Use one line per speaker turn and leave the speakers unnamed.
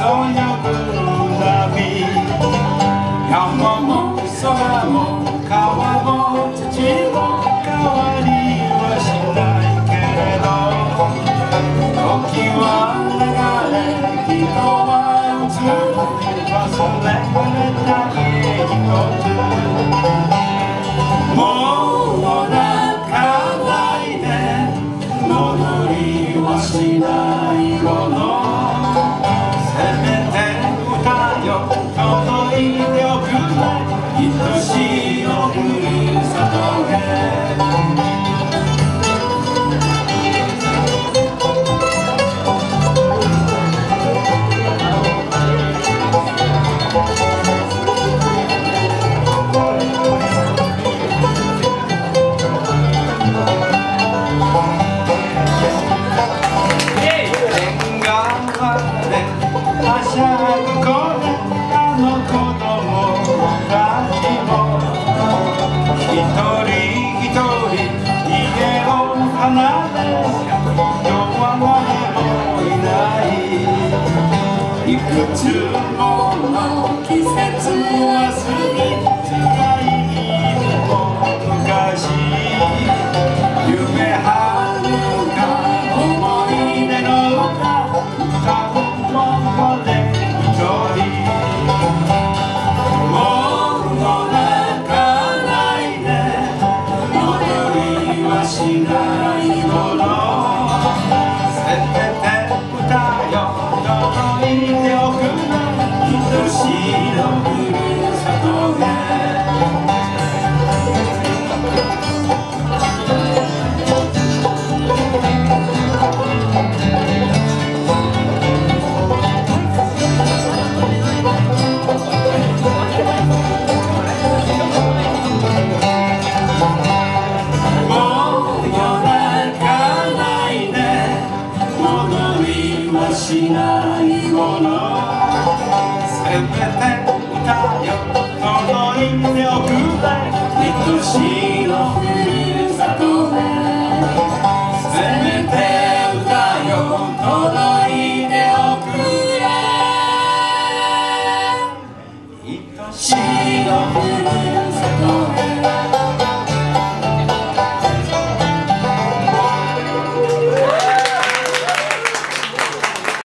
ぐ波、山も空も川も土も変わりはしないけれど、時は流れ人は移る、忘れられた家一つ、もう泣かないで戻りはしないもの、せめて歌よ届いておくれ、愛しいのふるさとへ。はしゃぐ子ね、あの子供たちも一人一人家を離れ弱まれもいない、いくつもの季節は過ぎ、辛いも昔、夢はるか思い出の歌うしないもの、せめて歌よ届いておくれ、愛しいのふるさとへ。しないもの、せめて歌よ届いておくれ、愛しいのふる